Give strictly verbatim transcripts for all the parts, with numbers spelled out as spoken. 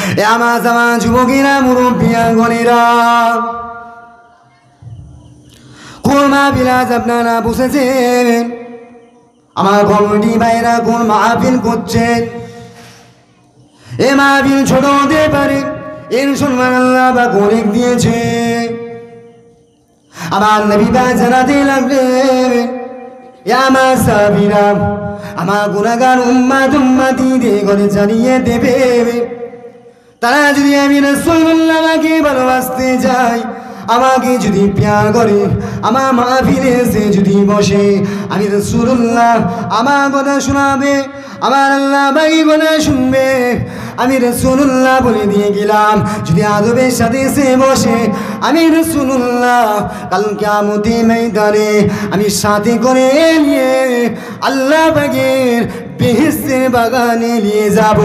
এ আমার জামা যুবকেরা মুরব্বিয়াগণেরা কোন মাহফিল আপনারা বসেছেন আমার কমিটি ভাইরা কোন মাহফিল করছেন এ মাহফিল ছোট হতে পারে এর সম্মান আল্লাহ বা অনেক দিয়েছে আমার নবী ভাই জানাতে লাগলেন আমার সাহাবীরা আমার গুনাহগার উম্মত উম্মতীদের ঘরে জানিয়ে দেবে তারা যদি আমি রাসূলুল্লাহকে ভালোবাসতে যাই আমাকে যদি প্যার করে আমার মাহফিলে এসে যদি বসে আমি রাসূলুল্লাহ আমার কথা শোনাবে আমার আল্লাহ বাকি কথা শুনবে আমি রাসূলুল্লাহ বলে দিয়ে গেলাম যদি আদবের সাথে এসে বসে আমি রাসূলুল্লাহ কাল কিয়ামতের ময়দানে আমি সাথে করে নিয়ে আল্লাহ পাকের বেহেশতের বাগানে নিয়ে যাব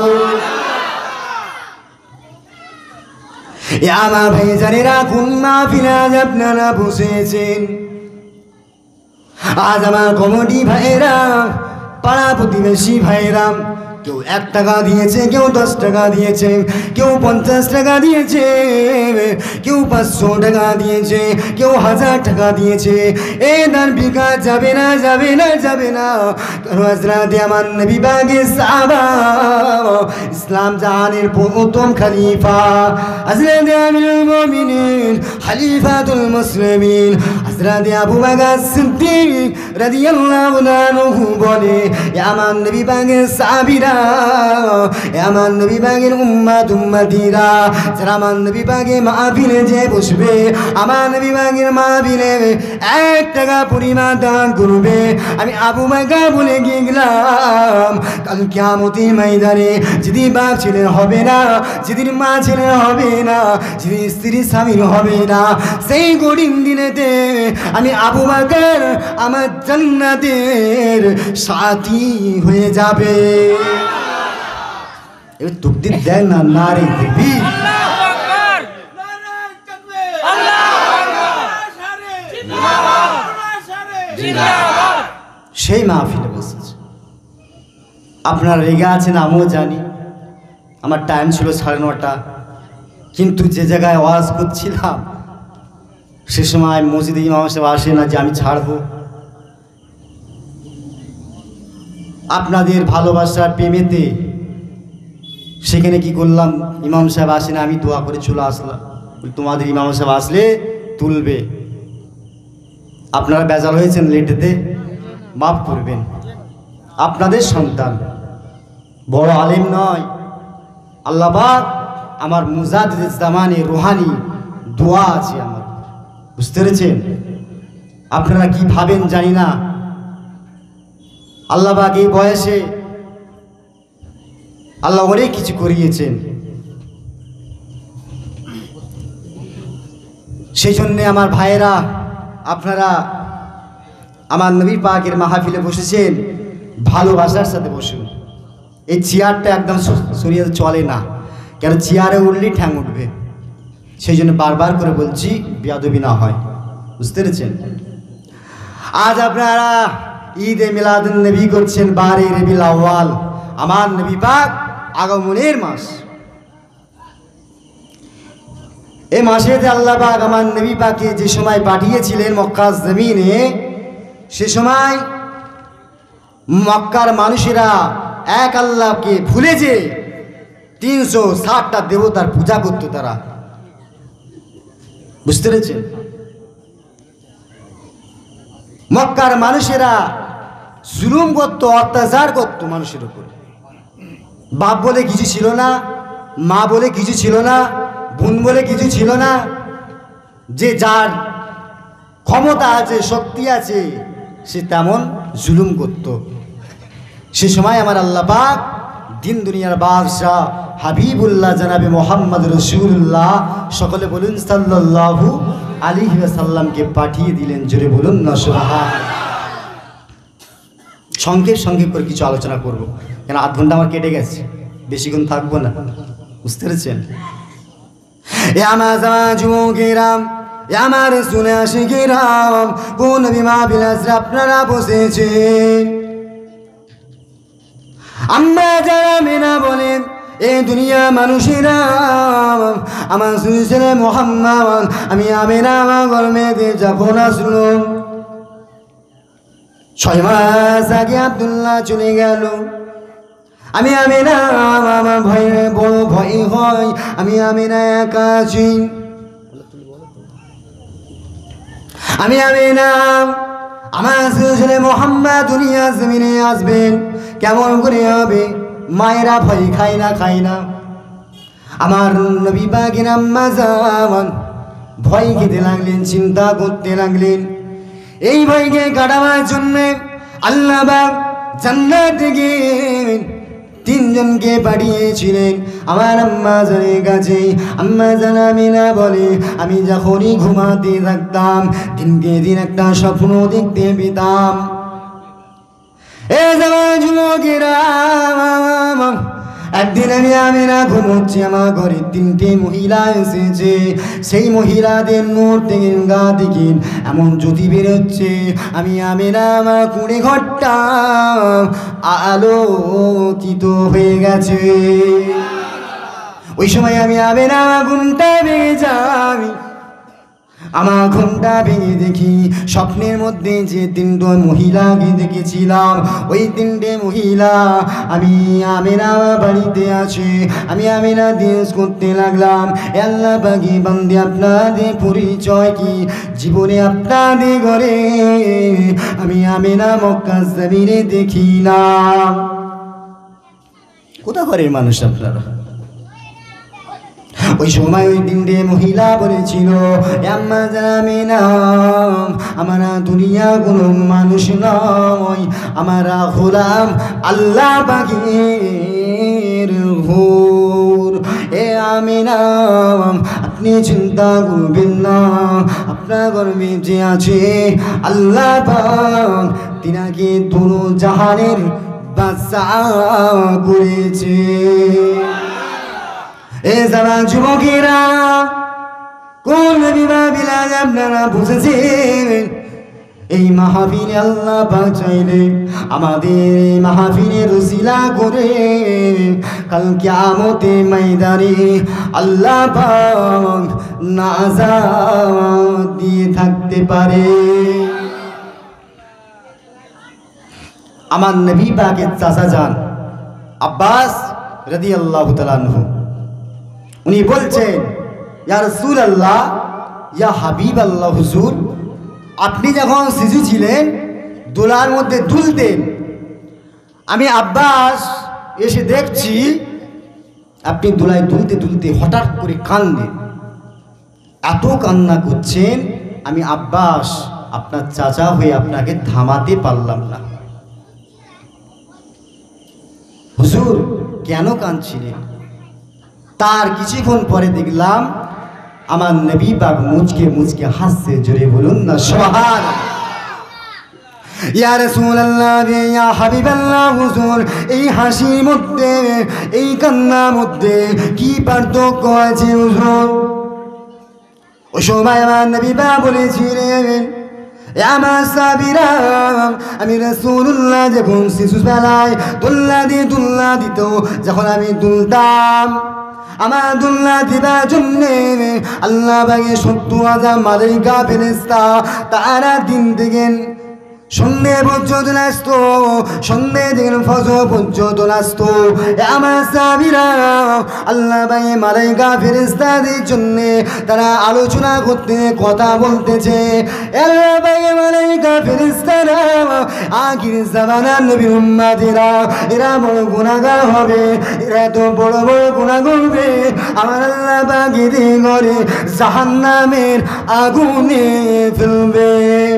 আমার ভাইজানেরা কোন মাহফিলে আপনারা বসেছেন আজ আমার কমিটি ভাইরা পাড়া প্রতিবেশী ভাইরা কেউ এক টাকা দিয়েছে কেউ দশ টাকা দিয়েছে কেউ পঞ্চাশ টাকা দিয়েছে কেউ পাঁচশো টাকা দিয়েছে কেউ হাজার টাকা দিয়েছে এ দান বিকাশ যাবে না যাবে না যাবে না কারণ হযরত আমার নবী পাকের সাহাবা ইসলাম জাহানের প্রথম খলিফা হযরত আমিরুল মুমিনিন খলিফাতুল মুসলিমিন হযরত আবু বকর সিদ্দিক রাদিয়াল্লাহু আনহু বলে আমার নবী পাকের সাহাবীরা আমার নবী পাকের উম্মত উম্মতীরা যারা আমার নবী পাকের মাহফিলে যে বসবে আমার নবী পাকের মাহফিলে এক টাকা পরিমাণ দান করবে আমি আবু বকর বলে গেলাম কাল কিয়ামতের ময়দানে যেদিন বাপ ছেলে হবে না যেদিন মা ছেলে হবে না যেদিন স্ত্রী স্বামী হবে না সেই কঠিন দিনেতে আমি আবু বকর আমার জান্নাতের সাথী হয়ে যাবে এবার তুকদির দেন না নারে দেখবি সেই মাহফিলে বসেছে আপনারা রেগে আছেন আমিও জানি আমার টাইম ছিল সাড়ে নটা কিন্তু যে জায়গায় ওয়াজ করছিলাম সে সময় মসজিদে ইমাম সাহেব আসে না যে আমি ছাড়বো আপনাদের ভালোবাসার প্রেমেতে সেখানে কি করলাম ইমাম সাহেব আসে না আমি দোয়া করে চলে আসলাম তোমাদের ইমাম সাহেব আসলে তুলবে আপনারা বেজাল হয়েছেন লেটেতে মাফ করবেন আপনাদের সন্তান বড় আলেম নয় আল্লাহ পাক আমার মুজাদ্দিদ জামানে রুহানি দোয়া আছে আমার বুঝতে পেরেছেন আপনারা কি ভাবেন জানি না আল্লাহ পাক এই বয়সে আল্লাহ অনেক কিছু করিয়েছেন সেই জন্যে আমার ভাইয়েরা আপনারা আমার নবী পাকের মাহফিলে বসেছেন ভালোবাসার সাথে বসুন এই চেয়ারটা একদম সরিয়ে চলে না কেন চেয়ারে উঠলেই ঠ্যাং উঠবে সেই জন্য বারবার করে বলছি বেয়াদবি না হয় বুঝতে পেরেছেন আজ আপনারা ঈদে মিলাদুন নবী করছেন বারে রবিউল আউয়াল আমার নবী পাক আগমনের মাস এই মাসেতে আল্লাহ পাক আমার নবী পাককে যে সময় পাঠিয়েছিলেন মক্কার জমিনে সে সময় মক্কার মানুষেরা এক আল্লাহকে ভুলে যে তিনশো ষাটটা দেবতার পূজা করতো তারা বুঝতে পেরেছেন মক্কার মানুষেরা জুলুম করতো অত্যাচার করতো মানুষের উপর বাপ বলে কিছু ছিল না মা বলে কিছু ছিল না বোন বলে কিছু ছিল না যে যার ক্ষমতা আছে শক্তি আছে সে তেমন জুলুম করত সে সময় আমার আল্লাহ পাক দিন দুনিয়ার বাদশাহ হাবিবুল্লাহ জনাবে মোহাম্মদ রসুল্লাহ সকলে বলুন সাল্লাল্লাহু আলাইহি ওয়াসাল্লামকে পাঠিয়ে দিলেন জোরে বলুন না সুবহানাল্লাহ সংক্ষেপ সংক্ষেপ করে কিছু আলোচনা করব কেন আধ ঘন্টা আমার কেটে গেছে বেশিক্ষণ থাকবো না বুঝতে পেরেছেন আমার যুবকেরাম আমার শুনে আশিকেরাম কোন বিমা বিলাস আপনারা বসেছেন আমরা যারা মেনা বলেন এই দুনিয়া মানুষেরা আমার ছেলে মোহাম্মদ আমি আমিনা আমার গর্ভে যখন আসলো ছয় মাস আগে আব্দুল্লাহ চলে গেল আমি আমিনা আমার ভয়ে বড় ভয় হয় আমি আমিনা একা আছি আমি আমিনা আমার ছেলে মোহাম্মদ দুনিয়া জমিনে আসবেন কেমন করে হবে মায়েরা ভয় খায় না খায় না আমার নবী পাকের আম্মা জান ভয় খেতে লাগলেন চিন্তা করতে লাগলেন এই ভয়কে কাটাবার জন্য আল্লাহ পাক জান্নাত থেকে তিনজনকে পাঠিয়েছিলেন আমার আম্মা জানের কাছে আম্মা জান আমিনা বলে আমি যখনই ঘুমাতে থাকতাম দিনকে দিন একটা স্বপ্ন দেখতে পেতাম এ জামাই যুবকেরা একদিন আমি আমিনা ঘুমোচ্ছি আমার ঘরে তিনটে মহিলা এসেছে সেই মহিলাদের নূর থেকে গা থেকে এমন জ্যোতি বেরোচ্ছে আমি আমিনা আমার কুড়ে ঘরটা আলোকিত হয়ে গেছে ওই সময় আমি আমিনা ঘুমটা ভেঙে যাই আমার ঘুমটা ভেঙে দেখি স্বপ্নের মধ্যে যে তিনটে মহিলাকে দেখেছিলাম ওই তিনটে মহিলা আমি আমিনা বাড়িতে আছে আমি আমিনা দেশ করতে লাগলাম আল্লাহ পাকি বান্দে আপনাদের পরিচয় কি জীবনে আপনাদের ঘরে আমি আমিনা মক্কা জমিনে দেখি না কোথা ঘরের মানুষ আপনারা ওই সময় ওই তিনটে মহিলা বলেছিল আম্মা জামিনা আমরা দুনিয়া কোনো মানুষ নয় আমরা গোলাম আল্লাহ পাকের হুর এ আমিনা আপনি চিন্তা করবেন না আপনার গর্ভে যে আছে আল্লাহ পাক তিনাকে দুনো জাহানের বাদশা করেছে এ যারা যুবকেরা কোন বিবাহ বিলাজ আপনারা বুঝেছেন এই মাহফিলে আল্লাহ পাক চাইলে আমাদের এই মাহফিলের উসিলা করে কাল কিয়ামতে ময়দানে আল্লাহ পাক নাজাত দিয়ে থাকতে পারে আমার নবী পাকের চাচা যান আব্বাস রাদিয়াল্লাহু তাআলা আনহু উনি বলছেন ইয়া রাসূলুল্লাহ ইয়া হাবিবাল্লাহ হুজুর আপনি যখন শিশু ছিলেন দোলার মধ্যে দুলতেন আমি আব্বাস এসে দেখছি আপনি দোলায় দুলতে দুলতে হঠাৎ করে কান্দেন এত কান্না করছেন আমি আব্বাস আপনার চাচা হয়ে আপনাকে থামাতে পারলাম না হুজুর কেন কাঁদছিলেন তার কিছুক্ষণ পরে দেখলাম আমার নবী পাক মুচকে মুচকে হাসছে জোরে বলুন না সুবহানাল্লাহ ইয়া রাসূলুল্লাহ ইয়া হাবিবাল্লাহ হুজুর এই হাসির মধ্যে এই কান্নার মধ্যে কি পার্থক্য আছে হুজুর ওই সময় আমার নবী পাক বলেছিলেন আমার সাবিরা আমি রাসূলুল্লাহ যখন শিশু বেলায় দুল্লা দিয়ে দুল্লা দিত যখন আমি দুলতাম আমার দুল্লা দিবার জন্যে আল্লাহ পাকের সত্তর হাজার মালাইকা ফেরেশতা তারা দিন থেকে সন্ধ্যে পর্যন্ত আসতো সন্ধ্যে থেকে ফজর পর্যন্ত আসতো আমার সাহাবীরা আল্লাহ পাকের মালাইকা ফেরেশতাদের জন্য তারা আলোচনা করতে কথা বলতেছে আল্লাহ পাকের মালাইকা ফেরেশতারা আখির জামানার নবী উম্মতেরা এরা বড় গুনাহগার হবে এরা তো বড় বড় গুনাহ করবে আমার আল্লাহ পাক এদের ঘরে জাহান্নামের আগুনে ফেলবে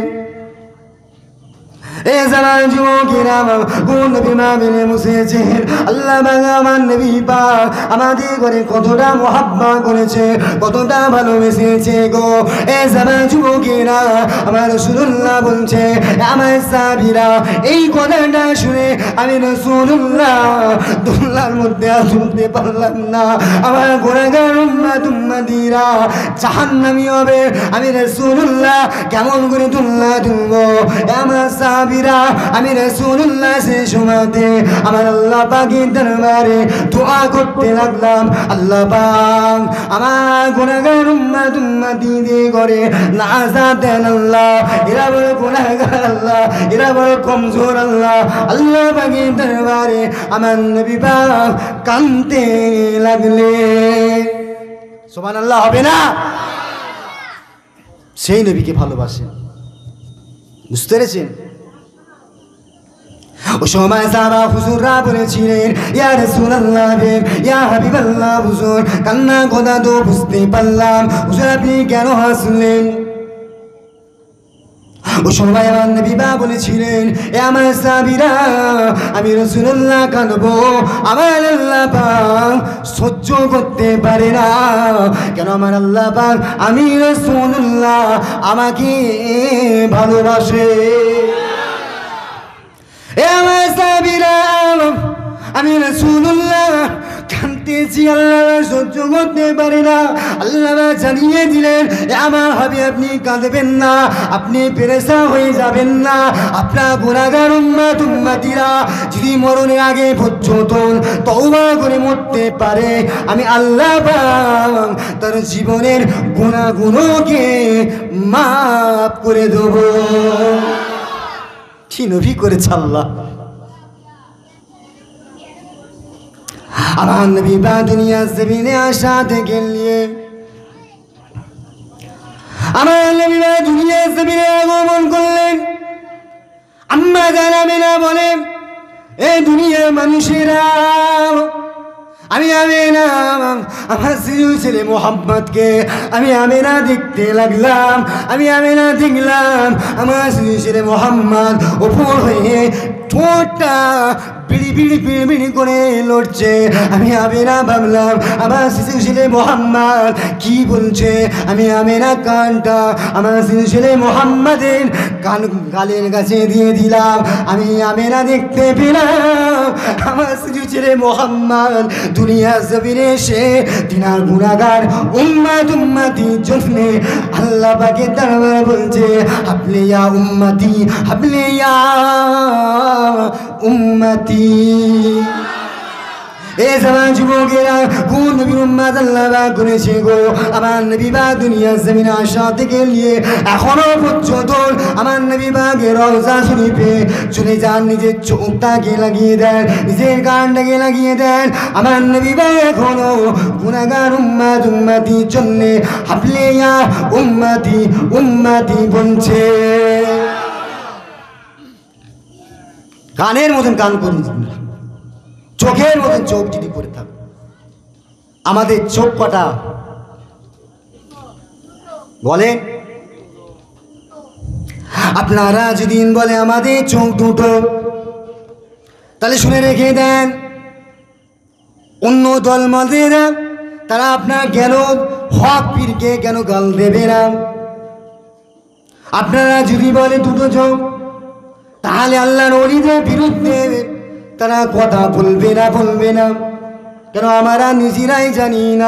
এ জামান যুবকেরা কোন নবী মাহফিলে বসেছেন আল্লাহ পাক আমার নবী পাক আমাদের ঘরে কতটা মুহাব্বত করেছে কতটা ভালোবেসেছে গো এ জামান যুবকেরা আমার রাসূলুল্লাহ বলছে আমার সাহাবীরা এই কথাটা শুনে আমি রাসূলুল্লাহ দুল্লার মধ্যে আসতে পারলাম না আমার গুনাহগার উম্মত উম্মতিরা জাহান্নামী হবে আমি রাসূলুল্লাহ কেমন করে দুল্লা দুলবো আমার সাহাবী সাহাবীরা আমি রাসূলুল্লাহ সে সময়তে আমার আল্লাহ পাকের দরবারে দোয়া করতে লাগলাম, আল্লাহ পাক আমার গুনাহগার উম্মত উম্মতিদের করে নাজাত দেন আল্লাহ, এরা বড় গুনাহগার আল্লাহ, এরা বড় কমজোর আল্লাহ। আল্লাহ পাকের দরবারে আমার নবী পাক কাঁদতে লাগলেন। সুবহানাল্লাহ হবে না? সেই নবীকে ভালোবাসেন, বুঝতে পেরেছেন? ও সময় সাহাবা হুজুররা বলেছিলেন ইয়া রাসূলুল্লাহ ইয়া হাবিবাল্লাহ, হুজুর কান্না কথা তো বুঝতে পারলাম, হুজুর আপনি কেন হাসলেন? ও সময় আমার নবী বলেছিলেন এ আমার সাহাবীরা আমি রাসূলুল্লাহ কাঁদবো, আমার আল্লাহ পাক সহ্য করতে পারে না। কেন? আমার আল্লাহ পাক আমি রাসূলুল্লাহ আমাকে ভালোবাসে। এ আমার সাহাবীরা আমি রাসূলুল্লাহ কাঁদতেছি, আল্লাহ সহ্য করতে পারে না। আল্লাহ জানিয়ে দিলেন আমার হাবিব আপনি কাঁদবেন না, আপনি পেরেশান হয়ে যাবেন না। আপনার গুনাহগার উম্মত উম্মতিরা যদি মরণের আগে পর্যন্ত তওবা করে মরতে পারে, আমি আল্লাহ পাক তার জীবনের গুনাহগুলোকে মাফ করে দেব। কি নবী করেছে আল্লাহ। আমার নবী বা দুনিয়া জমিনে আসা থেকে নিয়ে আমার নবী বা দুনিয়া জমিনে আগমন করলেন। আম্মা জান আমিনা বলেন এই দুনিয়ার মানুষেরা আমি আমিনা আমার শিশু ছেলে মোহাম্মদকে আমি আমিনা দেখতে লাগলাম, আমি আমিনা দেখলাম আমার শিশু ছেলে মোহাম্মদ উপর হয়ে ঠোঁটটা বিড়ি বিড়ি বিড়ি বিড়ি করে লড়ছে। আমি আমিনা ভাবলাম আমার শিশু ছেলে মোহাম্মদ কি বলছে। আমি আমিনা কানটা আমার শিশু ছেলে মোহাম্মদের কান গালের কাছে দিয়ে দিলাম। আমি আমিনা দেখতে পেলাম আমার শিশু ছেলে মোহাম্মদ দুনিয়া জমিনে এসে তিনার গুনাহগার উম্মত উম্মতির জন্য আল্লাহ পাকের দরবারে বলছে হাবলি ইয়া উম্মতি, হাবলি ইয়া উম্মতি। এ জামান যুবকেরা কোন নবীর উম্মত আল্লাহ পাক করেছে গো? আমার নবী পাক দুনিয়া জমিনে আসা থেকে নিয়ে এখনো পর্যন্ত আমার নবী পাকের রওজা শরীফে চলে যান, নিজের চোখটাকে লাগিয়ে দেন, নিজের কানটাকে লাগিয়ে দেন। আমার নবী পাক এখনো গুনাহগার উম্মত উম্মতির জন্য হাবলি ইয়া উম্মতি উম্মতি বলছে। কানের মতন কান করুন, চোখের মতন চোখ যদি করে থাক। আমাদের চোখ কটা বলে? আপনারা যদি বলে আমাদের চোখ দুটো, তাহলে শুনে রেখে দেন অন্য দল মদেরা তারা আপনার গেল হক পীরকে কেন গাল দেবে না। আপনারা যদি বলে দুটো চোখ, তাহলে আল্লাহর ওলিদের বিরুদ্ধে তারা কথা বলবে না বলবে না। কেন? আমরা নিজেরাই জানি না।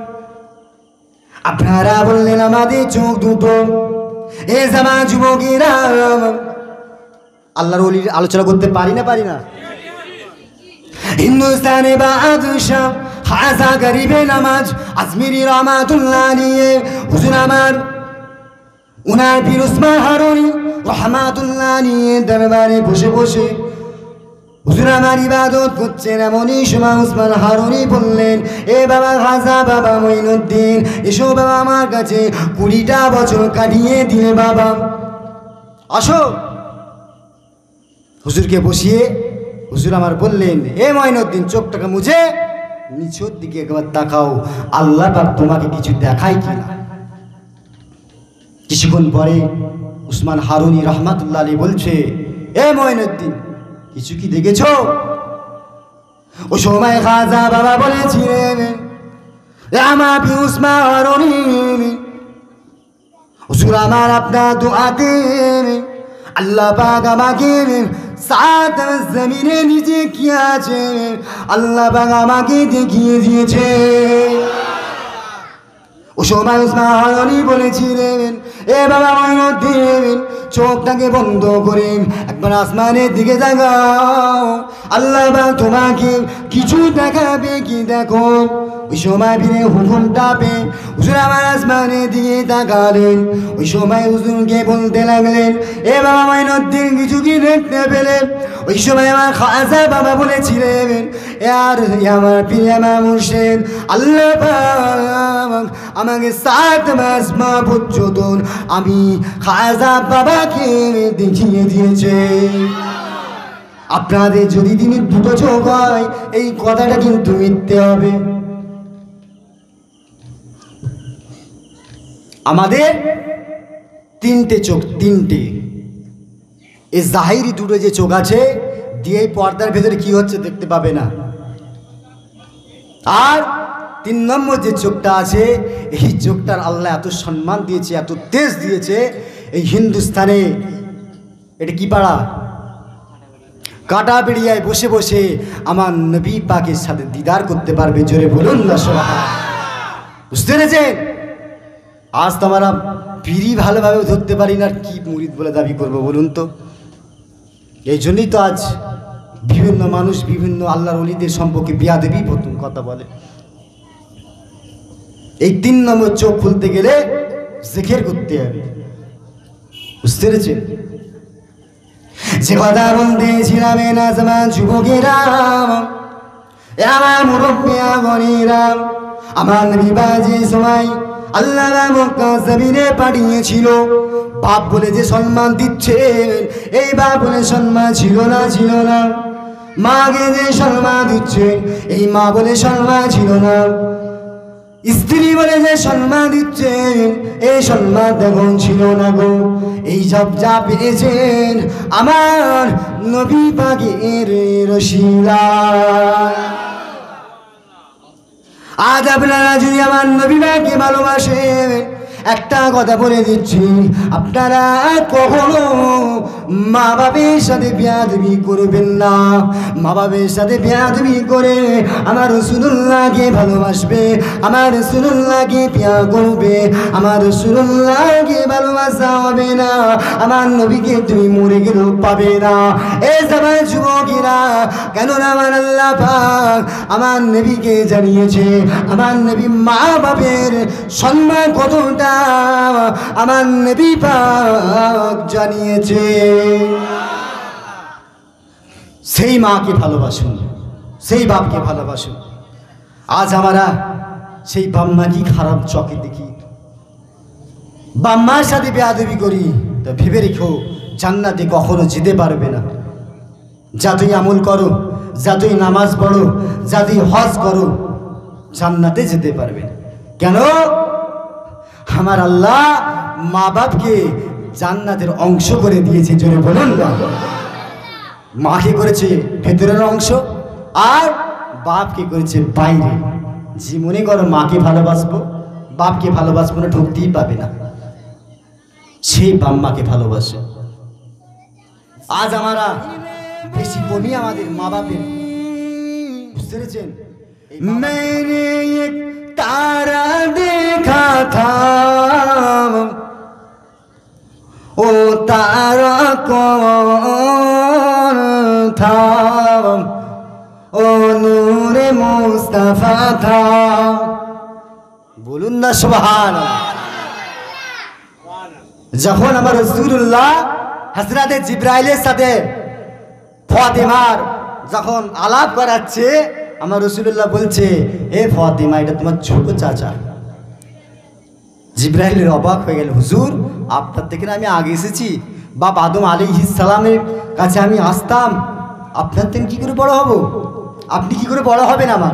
আপনারা বললেন আমাদের চোখ দুটো। এ জামা যুবকেরা আল্লাহর ওলির আলোচনা করতে পারি না পারি না? হিন্দুস্তানে বাদশাহ খাজা গরিবে নামাজ আজমিরি রহমাতুল্লাহ নিয়ে হুজুর আমার উনার পীর উসমান হারুনি রহমাতুল্লাহ নিয়ে দরবারে বসে বসে হুজুর আমার ইবাদত করছেন। এমনই সময় উসমান হারুনি বললেন এ বাবা খাজা, বাবা মঈনুদ্দিন, এসো বাবা আমার কাছে কুড়িটা বছর কাটিয়ে দিলে বাবা, আসো। হুজুরকে বসিয়ে হুজুর আমার বললেন এ মঈনুদ্দিন, চোখটাকে মুছে নিচের দিকে একবার তাকাও, আল্লাহ পাক তোমাকে কিছু দেখায় কিনা। কিছুক্ষণ পরে উসমান হারুনি রহমাতুল্লাহ আলাইহি বলছে এ মঈনুদ্দিন, কিছু কি দেখেছ? ও সময় খাজা বাবা বলেছিলেন আমার পীর উসমান হারুনি, হুজুর আমার আপনার দোয়াতে আল্লাহ পাক আমাকে সাত জমিনে নিচে কি আছে আল্লাহ পাক আমাকে দেখিয়ে দিয়েছে। ও সময় উসমান গনি বলেছিলেন, এ বাবা মঈনুদ্দিন, চোখটাকে বন্ধ করে একবার আসমানের দিকে তাকাও, আল্লাহ পাক তোমাকে কিছু দেখাবে কি দেখো। ওই সময় ফিরে হুকুমটা পেয়ে হুজুর আমার আসমানের দিকে তাকালেন। ওই সময় হুজুরকে বলতে লাগলেন, এ বাবা মঈনুদ্দিন কিছু কি দেখতে পেলেন? ওই সময় আমার খাজা বাবা বলেছিলেন, আর আমার প্রিয় আমার মুর্শিদ আল্লাহ পাক আমাকে সাত মাস মা পর্যন্ত আমি খাজা বাবাকে দেখিয়ে দিয়েছে। আপনাদের যদি দিনের দুটো চোখ হয়, এই কথাটা কিন্তু মিথ্যে হবে। আমাদের তিনটে চোখ, তিনটে। এই জাহিরি দুটো যে চোখ আছে দিয়ে পর্দার ভেতরে কি হচ্ছে দেখতে পাবে না। আর তিন নম্বর যে চোখটা আছে, এই চোখটার আল্লাহ এত সম্মান দিয়েছে, এত তেজ দিয়েছে, এই হিন্দুস্তানে এটা কি পাড়া কাটা বেড়িয়ায় বসে বসে আমার নবী পাকের সাথে দিদার করতে পারবে। জোরে বলুন না সুবহানাল্লাহ। বুঝতে পেরেছেন? আজ তো আমরা পিড়ি ভালোভাবে ধরতে পারি না, আর কি মুরিদ বলে দাবি করবো বলুন তো? এই জন্যই তো আজ বিভিন্ন মানুষ বিভিন্ন আল্লাহর ওলিদের সম্পর্কে বিয়াদবি প্রথম কথা বলে। এই তিন নম্বর চোখ খুলতে গেলে জিকির করতে হবে। বুঝতে পেরেছেন? যে কথা বলতেছিলাম, এ না জামান যুবকেরা, আমার মুরব্বিয়া গণেরা, আমার নবী বাজে সময় আল্লাহ মক্কা জমিনে পাঠিয়েছিল, বাপ বলে যে সম্মান দিচ্ছেন, এই বাপ বলে সম্মান ছিল না, ছিল না। মাকে যে সম্মান দিচ্ছেন, এই মা বলে সম্মান ছিল না। স্ত্রী বলে যে সম্মান দিচ্ছেন, এই সম্মান তখন ছিল না গো। এই সব যা পেয়েছেন আমার নবী পাকের রসিলায়। আজ আপনারা যদি আমার নবী পাককে ভালোবাসেন, একটা কথা বলে দিচ্ছি, আপনারা কখনো মা বাবের সাথে বেয়াদবি করবেন না। মা বাবের সাথে বেয়াদবি করে আমার রাসূলুল্লাহকে ভালোবাসবে, আমার রাসূলুল্লাহকে প্রিয় করবে, আমার রাসূলুল্লাহকে ভালোবাসা হবে না, আমার নবীকে তুমি মরে গেলেও পাবে না। এই সবাই যুবকেরা, কেননা আমার আল্লাহ পাক আমার নবীকে জানিয়েছে, আমার নবী মা বাবের সম্মান কতটা আমার নবী পাক জানিয়েছে। সেই মাকে ভালোবাসুন, সেই বাপকে ভালোবাসুন। আজ আমরা সেই বাপ মা কি খারাপ চোখে দেখি, বাপ মার সাথে বেয়াদবি করি, তা ভেবে রেখো জান্নাতে কখনো যেতে পারবে না। যতই আমল করো, যতই নামাজ পড়ো, যতই হজ করো, জান্নাতে যেতে পারবে না। কেন? আমার আল্লাহ মা বাপকে জান্নাতের অংশ করে দিয়েছে। জোরে বলুন না। মাকে করেছে ভেতরের অংশ, আর বাপকে করেছে বাইরে। যে মনে করো মাকে ভালোবাসবো, বাপকে ভালোবাসবো না, ঢুকতেই পাবে না। সেই বাপ মাকে ভালোবাসে। আজ আমরা বেশি কমই আমাদের মা বাপের। বুঝতে পেরেছেন? मैंने एक तारा देखा था, ओ तारा कौन था? ओ नूरे मुस्तफा था। बोलून ना सुभान। যখন আমার রাসূলুল্লাহ হযরতে জিবরাইলের সাথে ফাতেমার যখন আলাপ করাচ্ছে, আমার রাসূলুল্লাহ বলছে, এ ফাতেমা, এটা তোমার ছোট চাচা। জিবরাইলের অবাক হয়ে গেল, হুজুর আপনার থেকে না আমি আগে এসেছি, বাপ আদম আলাইহিস সালামের কাছে আমি আসতাম, আপনার থেকে কি করে বড় হব? আপনি কি করে বড় হবেন আমার?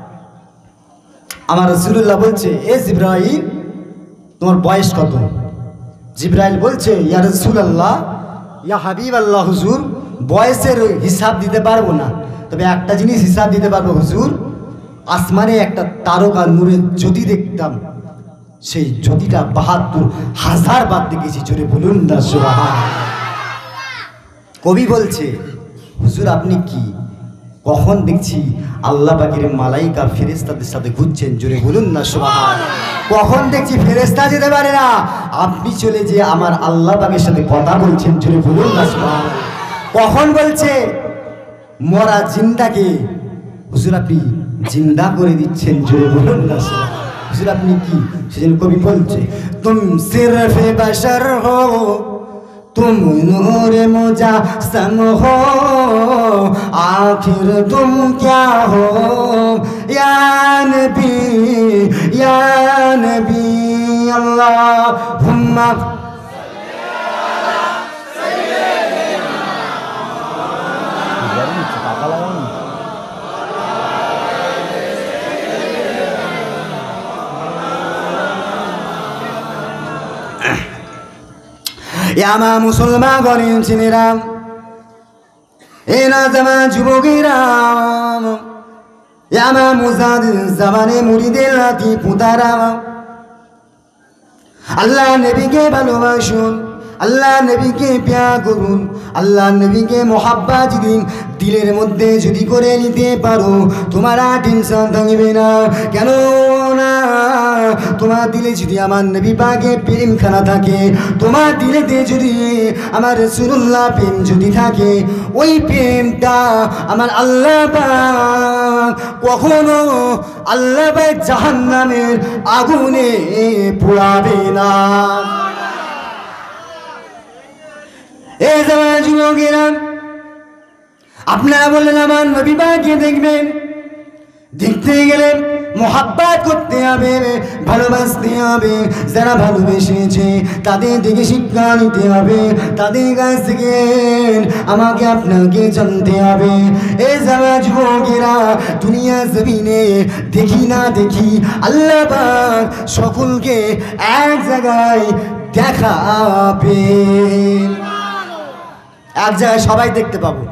আমার রাসূলুল্লাহ বলছে, এ জিবরাইল, তোমার বয়স কত? জিবরাইল বলছে, ইয়া রাসূলুল্লাহ, ইয়া হাবিবাল্লাহ, হুজুর বয়সের হিসাব দিতে পারবো না, তবে একটা জিনিস হিসাব দিতে পারবো হুজুর, আসমানে একটা তারকা নূরের জ্যোতি দেখতাম, সেই জ্যোতিটা বাহাত্তর হাজার বার দেখেছি। জোরে বলুন না সুবহানাল্লাহ। কবি বলছে, হুজুর আপনি কি কখন দেখছি আল্লাহ পাকের মালাইকা ফেরেশতাদের সাথে ঘুরছেন, জোরে বলুন না সুবহানাল্লাহ। কখন দেখছি ফেরেশতা যেতে পারে না, আপনি চলে যে আমার আল্লাহ পাকের সাথে কথা বলছেন, জোরে বলুন না সুবহানাল্লাহ। কখন বলছে মরা জিন্দাকে হুজুর আপনি জিন্দা করে দিচ্ছেন, জোরে বলুন না সুবহানাল্লাহ। হুজুর আপনি কি, সেজন্য কবি বলছে তুম সিরফে বাশার হো तुम नूर मुजस्सम हो आखिर तुम क्या हो या नबी या नबी अल्लाहुम्मा यामा मुसलमान गरीब चिनेराम एना जमा जुबोगीराम यामा मुजाद जमाने मुरीदे लाती पुताराम अल्लाह नबी के ভালোবাসুন, আল্লাহ নবীকে প্যার করুন, আল্লাহ নবীকে মোহাব্বত দিন। দিলের মধ্যে যদি করে নিতে পারো তোমার আর টেনশন থাকবে না। কেন না, তোমার দিলে যদি আমার নবী পাকে প্রেম খানা থাকে, তোমার দিলেতে যদি আমার রাসূলুল্লাহ প্রেম যদি থাকে, ওই প্রেমটা আমার আল্লাহ পাক কখনো আল্লাহ পাক জাহান্নামের আগুনে পোড়াবে না। এই জামানা যুবকেরা, আপনারা বললেন আমার নবী পাককে দেখবেন, দেখতে গেলে মোহাব্বত করতে হবে, ভালোবাসতে হবে। যারা ভালোবেসেছে তাদের দিকে শিক্ষা নিতে হবে, তাদের কাছ থেকে আমাকে আপনাকে জানতে হবে। এই জামানা যুবকেরা, দুনিয়া জমিনে দেখি না দেখি আল্লাহ পাক সকলকে এক জায়গায় দেখাবেন, এক জায়গায় সবাই দেখতে পাবো,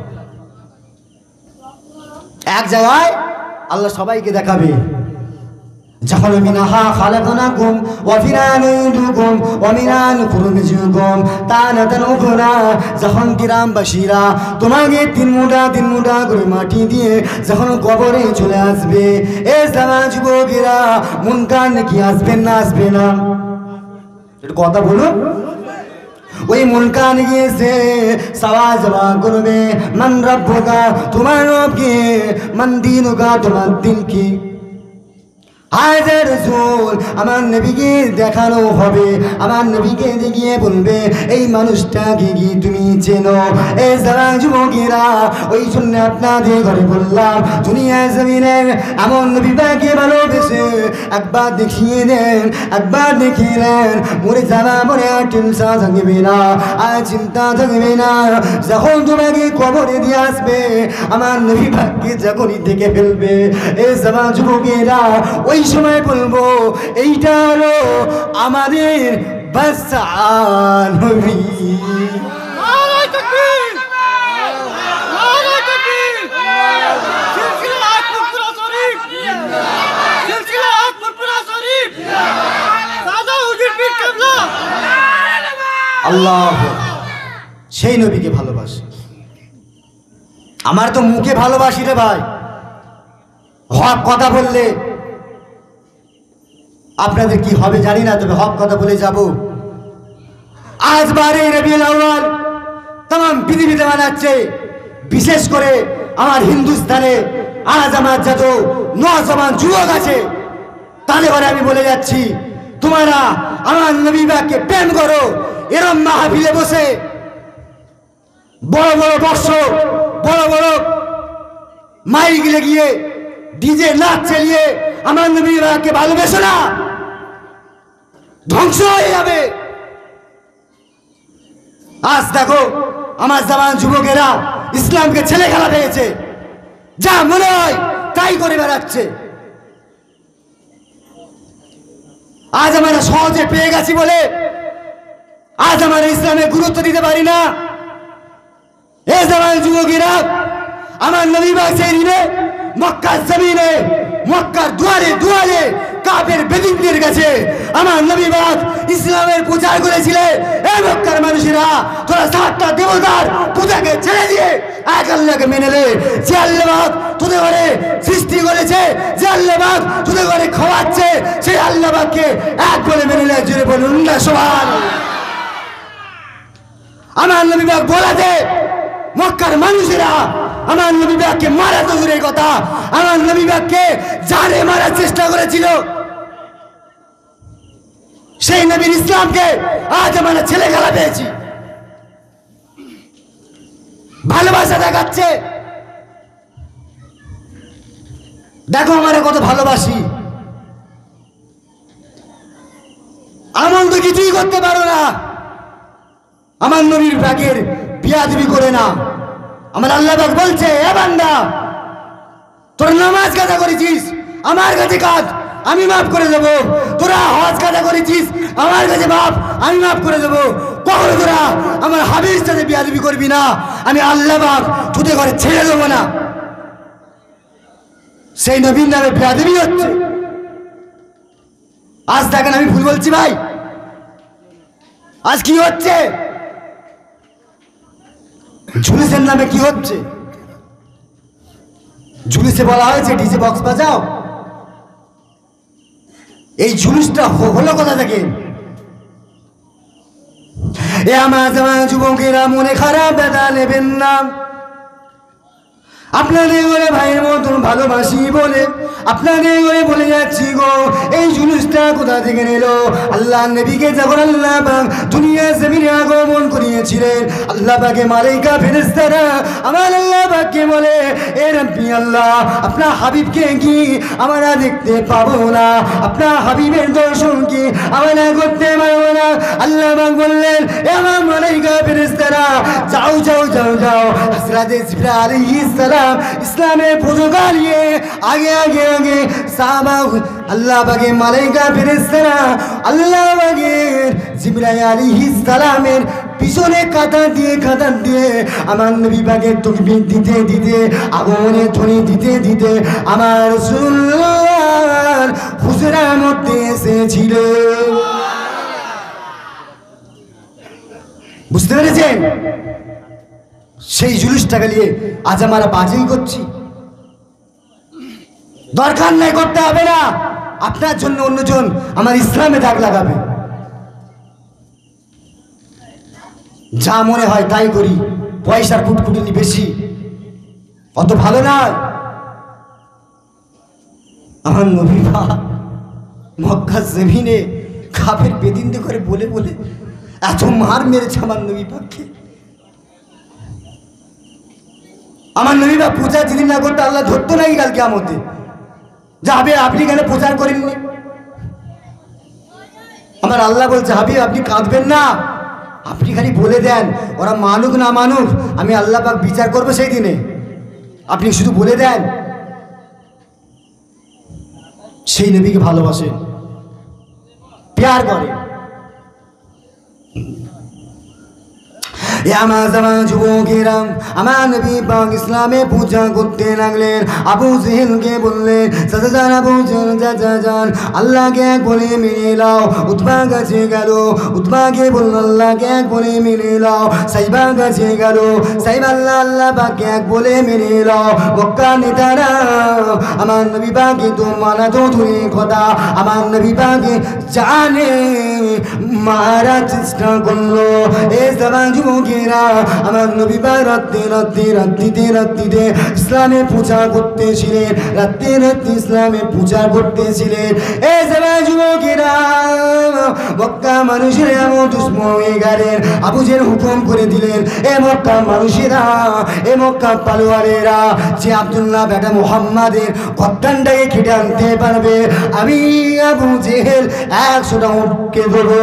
এক জায়গায় আল্লাহ সবাইকে দেখাবে। যখন মিনাহা খালাকনাকুম ওয়া ফিহা নুইদুকুম ওয়া মিনহা নুখরিজুকুম তারাতান উখরা, যখন গ্রামবাসীরা তোমাকে তিন মুঠা তিন মুঠা করে মাটি দিয়ে যখন কবরে চলে আসবে, এ জামা যুবকেরা মুনকার নাকি আসবেন না আসবে না? একটু কথা বলুন। ওই মুনকার গিয়েছে সওয়াল জবাব করবে, মান রব্বুকা, তোমার রব কে, মান দীনুকা, তোমার দিন কি। হাজার রাসূল আমার নবীকে দেখানো হবে, আমার নবীকে দেখিয়ে বলবে এই মানুষটাকে কি তুমি চেনো? এই যারা যুবকেরা, ওই জন্য আপনাদের ঘরে বললাম দুনিয়া জমিনের এমন নবী পাককে ভালোবেসে একবার দেখিয়ে দেন, একবার দেখিয়ে দেন, মরে যাওয়া মরে আর টেনশন থাকবে না, আর চিন্তা থাকবে না। যখন তোমাকে কবরে দিয়ে আসবে আমার নবী পাককে যখনই দেখে ফেলবে, এই যারা যুবকেরা ওই সময় বলবো এইটা হলো আমাদের বাদশা নবী। নারে তাকবীর, নারে তাকবীর, সিলসিলা আকবরপুরা শরীফ, সিলসিলা আকবরপুরা শরীফ, সাদা হুজুর পীর কেবলা। আল্লাহ সেই নবীকে ভালোবাসে। আমার তো মুখে ভালোবাসি রে ভাই, হক কথা বললে আপনাদের কি হবে জানি না, তবে হক কথা বলে যাব। আজ বারে রবিউল আউয়াল तमाम পৃথিবীতে মানাচ্ছে, বিশেষ করে আমার হিন্দুস্তানে আজ আমার যত নওজওয়ান যুবক আছে তাদের ঘরে আমি বলে যাচ্ছি, তোমরা আমার নবী পাককে প্রেম করো। এরম মাহফিলে বসে বড় বড় বর্ষ, বড় বড় মাইক লাগিয়ে ডিজে নাচ চালিয়ে আমার নবী পাককে ভালোবেসো না, ধ্বংস হয়ে যাবে। আজ দেখো আমার জওয়ান যুবকেরা ইসলামকে ছেলে খেলা পেয়েছে, যা মনে হয় তাই করে বেড়াচ্ছে। আজ আমরা সহজে পেয়ে গেছি বলে আজ আমরা ইসলামে গুরুত্ব দিতে পারি না। এ জওয়ান যুবকেরা, আমার নবী পাক সেই দিনে মক্কার জমিনে, মক্কার দুয়ারে দুয়ারে কাফের বেদিনদের কাছে আমার নবী পাক ইসলামের প্রচার করেছিলেন। এই মক্কার মানুষেরা, তোরা সাতটা দেবতার পূজাকে ছেড়ে দিয়ে এক আল্লাহকে মেনে নে। যে আল্লাহ পাক তোদের ঘরে সৃষ্টি করেছে, যে আল্লাহ পাক তোদের ঘরে খাওয়াচ্ছে, সেই আল্লাহ পাককে এক বলে মেনে নে। জোরে বলুন না সুবহানাল্লাহ। আমার নবী পাক বলেছে, মক্কার মানুষেরা আমার নবী পাককে মারা তো দূরের কথা, আমার নবী পাককে জানে মারার চেষ্টা করেছিল। সেই নবীর ইসলামকে আজ আমরা ছেলে খেলা পেয়েছি, ভালোবাসা দেখাচ্ছে। দেখো আমারে কত ভালোবাসি, আমল তো কিছুই করতে পারো না। আমার নবীর পাকের বিয়াদবি করে না। আমার আল্লাহ পাক বলছে, এ বান্দা, তোর নামাজ কাজা করেছিস, আমার কাছে কাজ, আমি মাফ করে দেবো। তোরা হজ কাজা করেছিস, আমার কাছে মাফ, আমি মাফ করে দেবো। কখনো তোরা আমার হাবির সাথে বিয়াদবি করবি না, আমি আল্লাহ পাক তোদের ঘরে ছেড়ে দেবো না। সেই নবীর নামে বিয়াদবি হচ্ছে। আজ দেখেন আমি ভুল বলছি ভাই? আজ কি হচ্ছে? জুলুসের নামে কি হচ্ছে? জুলুসে বলা হয়েছে ডিজে বক্স বাজাও। এই জুলুসটা হলো কোথা থেকে? এ আমার আমার যুবকেরা, মনে খারাপ ব্যথা নেবেন না। আপনাদের ঘরে ভাইয়ের মতন ভালোবাসি বলে আপনাদের ঘরে বলে যাচ্ছি গো, এই জুলুসটা কোথা থেকে নিল? আল্লাহ নবীকে যখন আল্লাহ পাক দুনিয়া জমিনে আগমন করিয়েছিলেন, আল্লাহ পাকে মালাইকা ফেরেশতারা আমার আল্লাহ পাককে বলে, এ রব্বি আল্লাহ, আপনার হাবিবকে কি আমরা দেখতে পাবো না? আপনার হাবিবের দর্শন কি আমরা করতে পারবো না? আল্লাহ পাক বললেন, এ আমার মালাইকা ফেরেশতারা, যাও যাও যাও যাও, হযরত জিবরাইল আলাইহিস সালাম ইসলামের পতাকা নিয়ে আগে আগে আগে সাহাবা আল্লাহ পাকের মালাইকা ফেরেশতারা আল্লাহ পাকের জিবরাইল আলাইহিস সালামের পিছনে কাঁটা দিয়ে কাঁটা দিয়ে আমার নবী পাকের তাকবীর দিতে দিতে, আগমনের ধ্বনি দিতে দিতে আমার রাসূলুল্লাহর হুজরার মধ্যে এসেছিল। বুঝতে পেরেছেন? সেই জুলুসটাকে নিয়ে আজ আমরা বাজিং করছি। দরকার নাই, করতে হবে না। আপনার জন্য অন্যজন আমার ইসলামে দাগ লাগাবে। যা মনে হয় তাই করি, পয়সার ফুটফুটনি বেশি, অত ভালো না। আমার নবী পাক মক্কা জমিনে কাফের বেদিনদের করে বলে বলে এত মার মেরেছে আমার নবী পাককে। আমার নবী পাক পূজা যদি না করতে আল্লাহ ধরতো নাকি কাল কিয়ামতে? যাবে আপনি কেন প্রচার করেননি? আমার আল্লাহ বলছে, হাবিব আপনি কাঁদবেন না, আপনি খালি বলে দেন, ওরা মানুক না মানুক আমি আল্লাহ পাক বিচার করবো সেই দিনে। আপনি শুধু বলে দেন। সেই নবীকে ভালোবাসে, প্যার করে। আমার জামান যুবকেরা, আমার নবী পাক ইসলামে পূজা করতে লাগলেন। আবু জেহেলকে বললেন, চাচা যান আবু জেহেল, চাচা যান আল্লাহকে এক বলে মেনে নাও। উতবা কাছে গেল, উতবাকে বলল আল্লাহকে এক বলে মেনে নাও। সাইবা কাছে গেল, সাইব আল্লাহ আল্লাহ পাককে এক বলে মেনে নাও। মক্কা নেতারা আমার নবী পাককে তো মানা তো দূরের কথা, আমার নবী পাককে জানে মারার চেষ্টা করলো। এ জামান যুবকেরা, আমার নবী পাক রাত্রে রাত্রে রাত্রিতে রাত্রিতে ইসলামে পূজা করতেছিলেন, রাত্রে রাত্রি ইসলামে পূজা করতেছিলেন। এ জামান যুবকেরা, মক্কা মানুষের এমন দুশ্মন হয়ে গেলেন, আবু জেহেল হুকুম করে দিলেন, এ মক্কা মানুষেরা, এ মক্কা পালোয়ারেরা, যে আব্দুল্লাহ বেটা মুহাম্মাদের গদ্দানটাকে কেটে আনতে পারবে, আমি আবু জেহেল একশোটা উটকে দেবো।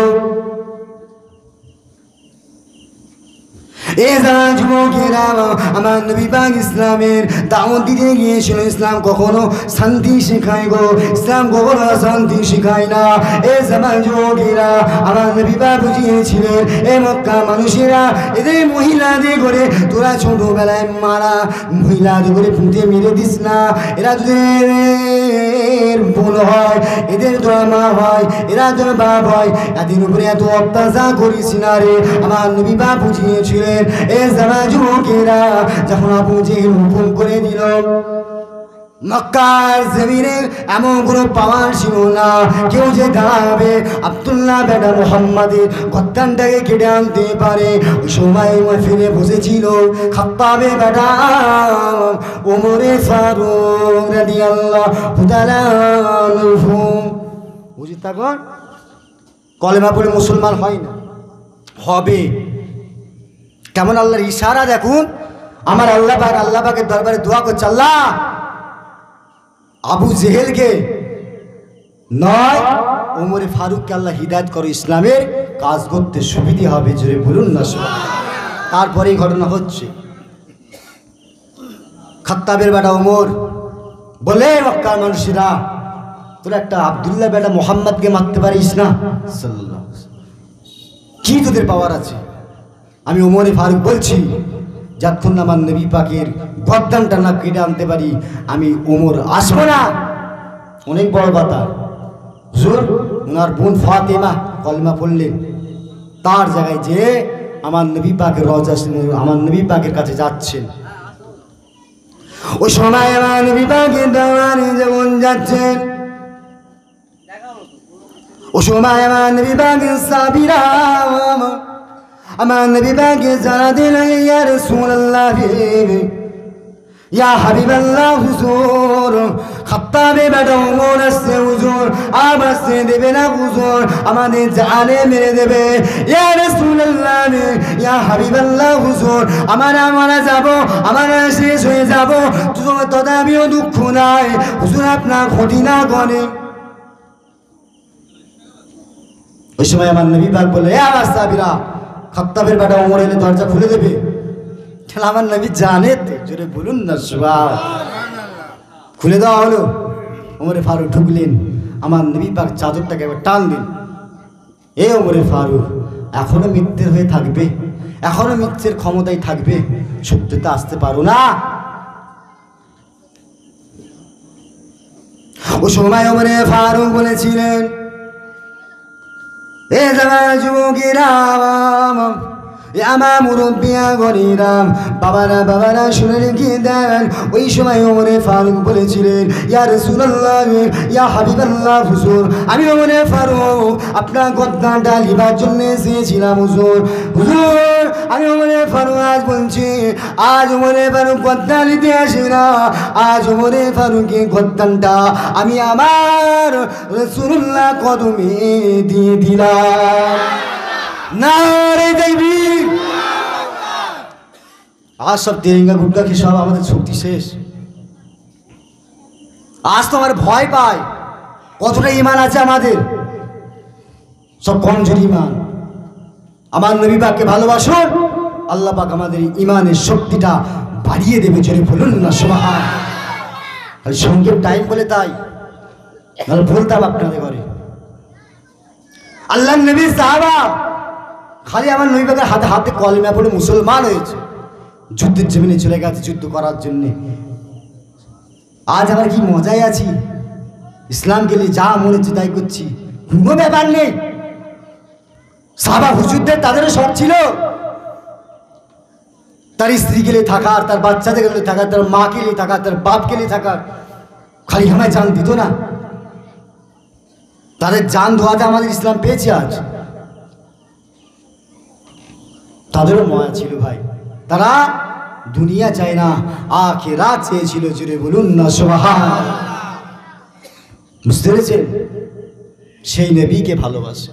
এ জানা যুবকেরা, আমার নবী পাক ইসলামের দাওয়াত দিতে গিয়েছিল। ইসলাম কখনো শান্তি শেখায় গো, ইসলাম কখনো শান্তি শেখায় না। এ জামান যুবকেরা, আমার নবী পাক বুঝিয়েছিলেন, এ মক্কা মানুষেরা, এদের মহিলাদের করে তোরা ছোটবেলায় মারা মহিলাদের করে পুঁতে মেরে দিস না। এরা তোদের এদের বোন হয়, এদের তোর মা হয়, এরা তোর বাপ হয়, এদের উপরে এত অত্যাচার করিস না রে। আমার নবী পাক বুঝিয়েছিলেন এ যারা যুবকেরা, যখন আবু জেহেল হুকুম করে দিল মক্কার জমিনে এমন কোনো পাওয়ার ছিল না কেউ যে দাঁড়াবে আব্দুল্লাহ বেটা মুহাম্মাদের গদ্দানটাকে কেটে আনতে পারে। ওই সময় ফিরে বসেছিল খাত্তাবে বেটা ওমরে ফারুক রাদিয়াল্লাহু তাআলা আনহু। বুঝি তখন কলেমা পড়ে মুসলমান হয় না, হবে। কেমন আল্লাহর ইশারা দেখুন। আমার আল্লাহ পাক আল্লাহ পাকের দরবারে দোয়া করছে, আল্লাহ আবু জেহেলকে নয় ওমরে ফারুককে আল্লাহ হিদায়ত করো, ইসলামের কাজ করতে সুবিধা হবে। জোরে বলুন না সুবহানাল্লাহ। তারপরে এই ঘটনা হচ্ছে, খাত্তাবের বেটা ওমর বলে মক্কার মানুষেরা তোরা একটা আব্দুল্লাহ বেটা মুহাম্মদকে মারতে পারিস না? সাল্লাল্লাহু আলাইহি ওয়াসাল্লাম কি তোদের পাওয়ার আছে? আমি ওমরে ফারুক বলছি যতক্ষণ না আমার নবী পাকের গদ্দানটা না কেটে আনতে পারি আমি ওমর আসবো না। অনেক বড় কথা। হুজুর ওনার বোন ফাতেমা কলমা পড়লেন, তার জায়গায় যে আমার নবী পাকের রওজা আমার নবী পাকের কাছে যাচ্ছেন। ওই সময় আমার নবী পাকের দাওয়ানে যেমন যাচ্ছেন, ওই সময় আমার নবী পাকের সাহাবীরা আমার নবী পাকে জানা দিল ইয়া রাসূলুল্লাহ ইয়া হাবিবাল্লাহ হুজুর খাত্তাবে বেটা ওমর আসছে হুজুর, আবাসে দেবে না হুজুর, আমাদের জানে মেরে দেবে। ইয়া রাসূলুল্লাহ ইয়া হাবিবাল্লাহ হুজুর আমরা মারা যাব, আমরা শেষ হয়ে যাব, তথাপিও দুঃখ নাই হুজুর আপনার ক্ষতি না করে। ওই সময় আমার নবী পাক বলে এ আমার সাহাবীরা খাত্তাবের বেটা ওমর এলে দরজা খুলে দেবে। তাহলে আমার নবী জানে তো, জোরে বলুন না সুবহানাল্লাহ। খুলে দেওয়া হলো, ওমরে ফারুক ঢুকলেন, আমার নবী পাক চাদরটাকে একবার টান দিন। এ ওমরে ফারুক এখনো মিথ্যের হয়ে থাকবে, এখনো মিথ্যের ক্ষমতায় থাকবে, সত্যতে আসতে পারো না। ও সময় ওমরে ফারুক বলেছিলেন এ জামানা যুবকেরা আমার মুরব্বিয়া গণিরাম বাবারা বাবারা শুনে রেখে দেন। ওই সময় ওমরে ফারুক বলেছিলেন ইয়া রাসূলুল্লাহ ইয়া হাবিবাল্লাহ হুজুর আমি ওমরে ফারুক আপনার গদ্দানটা লিবার জন্য এসেছিলাম হুজুর। হুজুর আমি ওমরে ফারুক আজ বলছি আজ ওমরে ফারুক গদ্দান নিতে আসি না, আজ ওমরে ফারুকের গদ্দানটা আমি আমার রাসূলুল্লাহ কদমে দিয়ে দিলাম। নারে তাকবীর। আজ সব তেরেঙ্গা গুটকা খেয়ে সব আমাদের শক্তি শেষ। আজ তো আমার ভয় পায় কতটা ইমান আছে আমাদের, সব কমজোর ইমান। আমার নবী পাককে ভালোবাসুন, আল্লাহ পাক আমাদের ইমানের শক্তিটা বাড়িয়ে দেবে। জোরে বলুন না সুবহানাল্লাহ। সংক্ষেপ টাইম বলে তাই নাহলে বলতাম আপনাদের ঘরে। আল্লাহ নবী সাহাবা খালি আমার নবী পাকের হাতে হাতে কলমা পড়ে মুসলমান হয়েছে, যুদ্ধের জমিনে চলে গেছে যুদ্ধ করার জন্যে। আজ আমরা কি মজায় আছি, ইসলাম গেলে যা মনে হচ্ছে তাই করছি, কোনো ব্যাপার নেই। সাহাবা হুজুরদের তাদেরও শখ ছিল তার স্ত্রী গেলে থাকার, তার বাচ্চাদের গেলে থাকার, তার মা গেলে থাকার, তার বাপ গেলে থাকার। খালি আমায় জান দিত না, তাদের জান ধোয়াতে আমাদের ইসলাম পেয়েছে আজ। তাদেরও মায়া ছিল ভাই, তারা দুনিয়া চায় না আখিরাত চেয়েছিল। জুড়ে বলুন না সুবহানাল্লাহ। বুঝতে পেরেছেন? সেই নবীকে ভালোবাসে।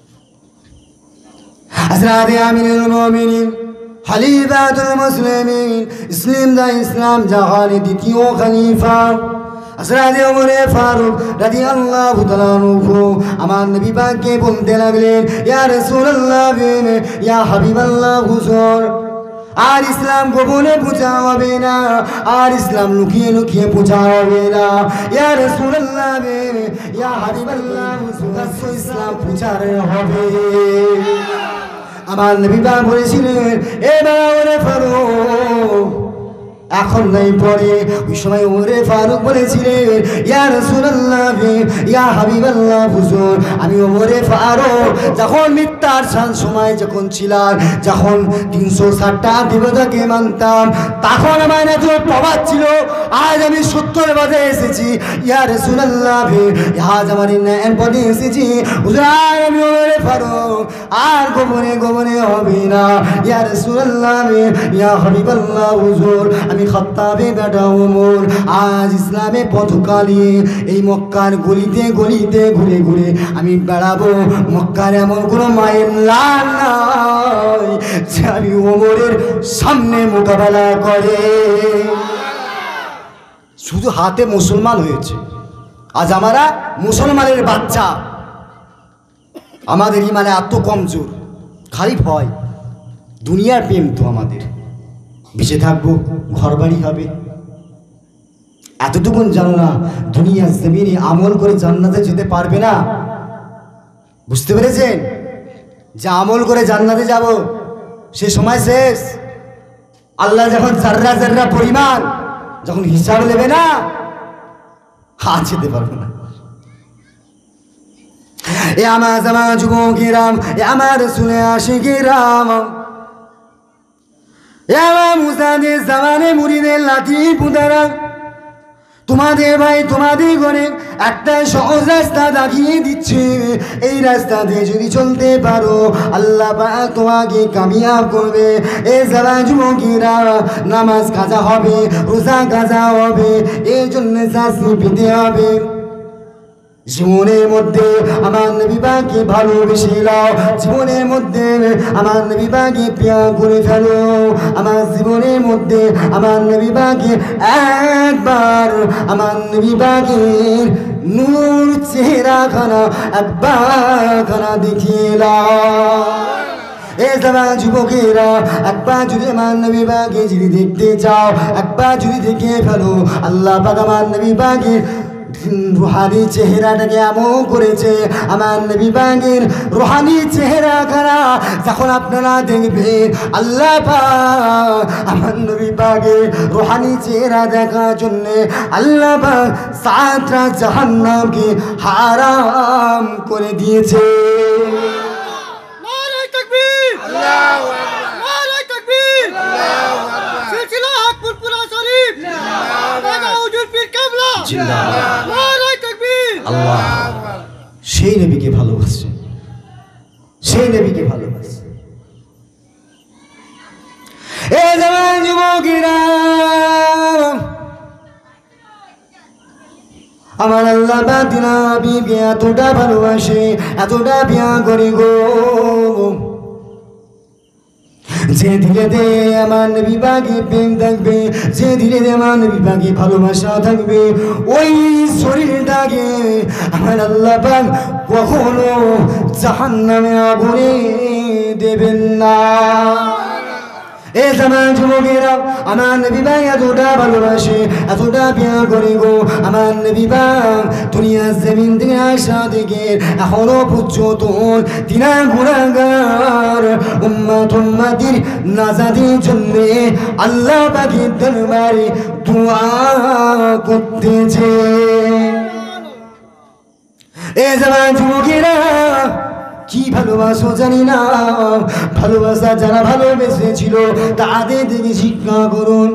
হযরত আমিরুল মুমিনিন খলিফাতুল মুসলিমিন ইসলাম দা ইসলাম জাহানের দ্বিতীয় খলিফা হযরত ওমরে ফারুক রাদিয়াল্লাহু তাআলা আনহু আমার নবী পাককে বলতে লাগলেন ইয়া রাসূলুল্লাহ ইয়া হাবিবাল্লাহ হুজুর আর ইসলাম গোপনে পূজা হবে না, আর ইসলাম লুকিয়ে লুকিয়ে পূজা হবে না। ইয়া রাসূলুল্লাহ ইয়া হাবিবাল্লাহ হুজুর ইসলাম পূজার হবে। আমার নবী পাক বলেছিলেন এ ওমরে ফারুক এখন নাই পরে। ওই সময় ওমরে ফারুক বলেছিলেন, ইয়া রাসূলুল্লাহ, ইয়া হাবিবাল্লাহ, হুজুর আমি ওমরে ফারুক যখন মিথ্যার শান সময় যখন ছিলাম, যখন তিনশো ষাটটা দেবতাকে মানতাম, তখন আমার এত প্রভাব ছিল। আজ আমি সত্তর পদে এসেছি, ইয়া রাসূলুল্লাহ, আজ আমার ন্যায়ের পদে এসেছি। হুজুর আমি ওমরে ফারুক আর গোপনে গোপনে হবে না, ইয়া রাসূলুল্লাহ, ইয়া হাবিবাল্লাহ, হুজুর আমি খাত্তাবে বেটা ওমর আজ ইসলামে পথকালিয়ে এই মক্কার গলিতে গলিতে ঘুরে ঘুরে আমি বেড়াবো। মক্কার এমন কোনো মায়ের লাল নাই যে আমি ওমরের সামনে মোকাবেলা করে। শুধু হাতে মুসলমান হয়েছে, আজ আমরা মুসলমানের বাচ্চা, আমাদের ইমানে এত কমজোর, খালি ভয়, দুনিয়ার প্রেম তো আমাদের, বেঁচে থাকবো, ঘর বাড়ি হবে, এতটুকুন জানো না দুনিয়ার জমিনে আমল করে জান্নাতে যেতে পারবে না। বুঝতে পেরেছেন? যে আমল করে জান্নাতে যাব সে সময় শেষ। আল্লাহ যখন জাররা জাররা পরিমাণ যখন হিসাব নেবে না, হাত যেতে পারবো না। এ আমার জামা যুবকেরাম, এ আমার শুনে আশিকেরাম, এ আমার মুসাদের জামানে মুরিদের লাঠি পুতারা, তোমাদের ভাই তোমাদের ঘরে একটা সহজ রাস্তা দেখিয়ে দিচ্ছে। এই রাস্তা দিয়ে যদি চলতে পারো আল্লাহ পাক তোমাকে কামিয়াব করবে। এই যারা যুবকেরা নামাজ কাজা হবে, রোজা কাজা হবে, এই জন্য শাস্তি পেতে হবে। জীবনের মধ্যে আমার নবী পাককে ভালোবেসে নাও, জীবনের মধ্যে আমার নবী পাককে প্রিয় করে ফেলো। আমার জীবনের মধ্যে আমার নবী পাককে একবার আমার নবী পাকের নূর চেহারা খানা একবার খানা দেখিয়ে নাও। এ জামান যুবকেরা একবার যদি আমার নবী পাককে যদি দেখতে চাও, একবার যদি দেখে ফেলো, আল্লাহ পাক আমার নবী পাকের রুহানি চেহারাটাকে এমন করেছে। আমার নবী পাকের রুহানি চেহারা খানা যখন আপনারা দেখবেন, আল্লাহ পাক আমার নবী পাকের রুহানি চেহারা দেখার জন্য আল্লাহ পাক সাতটা জাহান্নামকে হারাম করে দিয়েছে। নারে তাকবীর, আল্লাহু আকবার, নারে তাকবীর, আল্লাহু আকবার, সিলসিলা আকবরপুরা শরীফ, জিন্দাবাদ, হুজুর পীর কেবলা জিন্দাবাদ, নারে তাকবীর। আল্লাহ সেই নবীকে ভালোবাসে, সেই নবীকে ভালোবাসে। এ জামান যুবকেরা আমার আল্লাহ বাদিনা বিবি এতটা ভালোবাসে, এতটা বিয়া করি গো, যে ধীরে দে আমার নবী পাকে প্রেম থাকবে, যে ধীরে দে আমার নবী পাকে ভালোবাসা থাকবে, ওই শরীরটাকে আমার আল্লাহ পাক কখনো জাহান্নামে আগুনে দেবেন না। এ জামান যুবকেরা আমার নবী পাক এতটা ভালোবাসে, এতটা প্যার করে গো। আমার নবী পাক দুনিয়ার জমিন থেকে আসা থেকে এখনো পর্যন্ত তিনা গুনাহগার উম্মত উম্মতির নাজাতের জন্য আল্লাহ পাকের দরবারে দোয়া করতেছে। এ জামান যুবকেরা কি ভালোবাসো জানি না, ভালোবাসা যারা ভালোবেসেছিল তাদের থেকে শিক্ষা করুন।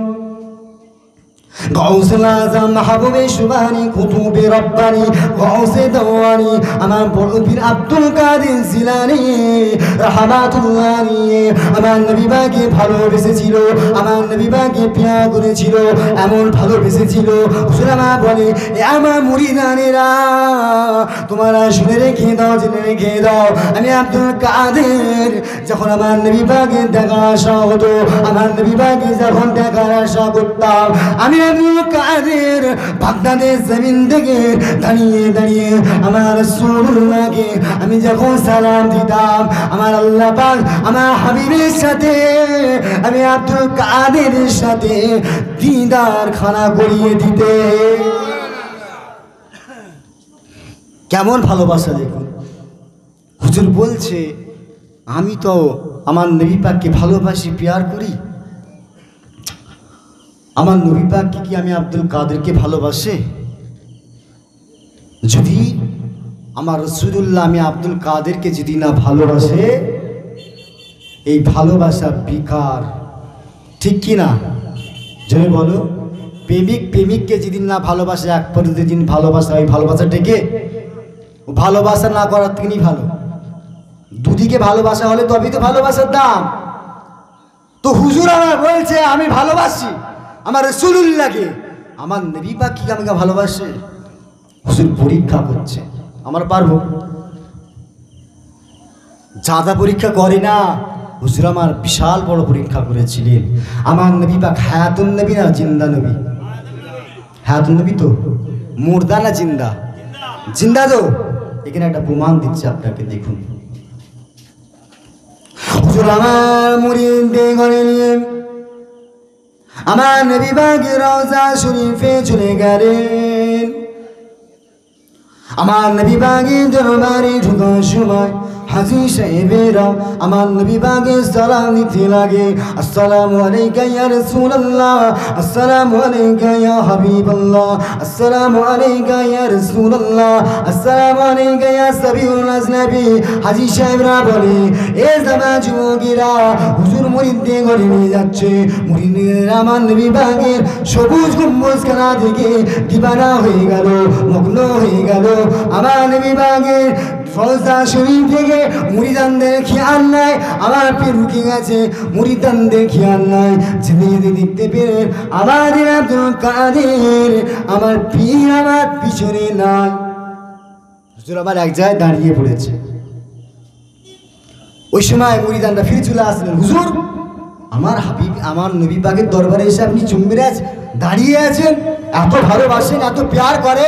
গৌসুল আজম মাহবুবে সুবহানি কুতুবে রব্বানি গৌসে দেওয়ানি আমার বড় পীর আব্দুল কাদের জিলানী রাহমাতুল্লাহ আলাইহি আমার নবী পাককে ভালোবেসেছিল, আমার নবী পাককে প্রিয় করেছিল, এমন ভালোবেসেছিল সুলামা বলে, এ আমার মুরিদানেরা তোমরা শুনে রেখে দাও, জেনে রেখে দাও, আমি আব্দুল কাদের যখন আমার নবী পাকের দেখা আসা হতো, আমার নবী পাককে যখন দেখার আশা করতাম, আমি আব্দুল কাদের বাগদাদের জমিন থেকে দাঁড়িয়ে দাঁড়িয়ে আমার রাসূলুল্লাহকে আমি যখন সালাম দিতাম, আমার আল্লাহ পাক আমার হাবিবের সাথে আমি আব্দুল কাদের সাথে দিদার খানা করিয়ে দিতে। কেমন ভালোবাসা দেখুন। হুজুর বলছে আমি তো আমার নবী পাককে ভালোবাসি, প্যার করি। আমার নবী পাক কি আমি আব্দুল কাদেরকে ভালোবাসে? যদি আমার রাসূলুল্লাহ আমি আব্দুল কাদেরকে যদি না ভালোবাসে, এই ভালোবাসা বেকার, ঠিক কি না? জয় বলো। প্রেমিক প্রেমিককে যেদিন না ভালোবাসে, এক পরে যেদিন ভালোবাসা, ওই ভালোবাসা টেকে? ভালোবাসা না করার থেকেই ভালো। দুদিকে ভালোবাসা হলে তবেই তো ভালোবাসার দাম। তো হুজুর আমার বলছে আমি ভালোবাসি আমার রাসূলুল্লাহকে, আমার নবী পাক কি আমাকে ভালোবাসে? হুজুর পরীক্ষা করছে, আমরা পারবো? যাদা পরীক্ষা করে না, হুজুর আমার বিশাল বড় পরীক্ষা করেছিলেন। আমার নবী পাক হায়াতুন নবী না জিন্দা নবী? হায়াতুন নবী তো, মুর্দা না জিন্দা? জিন্দা তো। এখানে একটা প্রমাণ দিচ্ছে আপনাকে, দেখুন। হুজুর আমার মুরিদদের ঘরে নিয়ে আমার নবী পাকের রওজা শরীফে চলে গেলেন। আমার নবী পাকের দরবারে ঢোকার সময় হাজী সাহেবেরা আমার নবী পাকের সালাম দিতে লাগে, আসসালামু আলাইকা ইয়া রাসূলুল্লাহ, আসসালামু আলাইকা ইয়া হাবিবাল্লাহ, আসসালামু আলাইকা ইয়া রাসূলুল্লাহ, আসসালামু আলাইকা ইয়া সাবিউল আজনাবী। হাজী সাহেবরা বলে, এ জামা যুবকেরা, হুজুর মুরিদদের ঘরে নিয়ে যাচ্ছে। মুরিদরা আমার নবী পাকের সবুজ গম্বুজখানা থেকে দিবানা হয়ে গেল, মগ্ন হয়ে গেল। আমার নবী পাকের রওজা শরীফ থেকে মুরিদানদের খেয়াল নাই, আমার পীর রুকে গেছে, মুরিদানদের খেয়াল নাই। যেতে যেতে দেখতে পেরে আমাদের আব্দুল কাদের, আমার পীর আমার পিছনে নাই। হুজুর আবার এক জায়গায় দাঁড়িয়ে পড়েছে। ওই সময় মুরিদানরা ফিরে চলে আসলেন, হুজুর আমার হাবিব আমার নবী পাকের দরবারে এসে আপনি চুম্বে দাঁড়িয়ে আছেন, এত ভালোবাসেন, এত প্যার করেন,